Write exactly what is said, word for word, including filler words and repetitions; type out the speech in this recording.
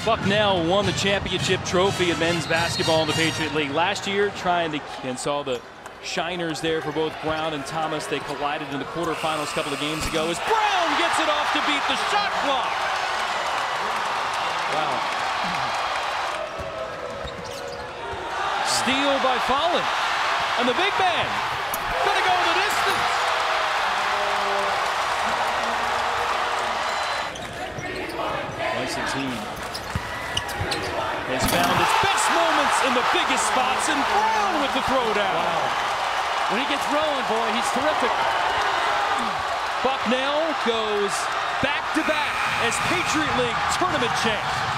Bucknell won the championship trophy in men's basketball in the Patriot League last year, trying to and saw the shiners there for both Brown and Thomas. They collided in the quarterfinals a couple of games ago as Brown gets it off to beat the shot clock. Wow. Steal by Fallon. And the big man gonna go the distance. Bison team has found its best moments in the biggest spots, and Brown with the throwdown. Wow. When he gets rolling, boy, he's terrific. Bucknell goes back-to-back as Patriot League Tournament champ.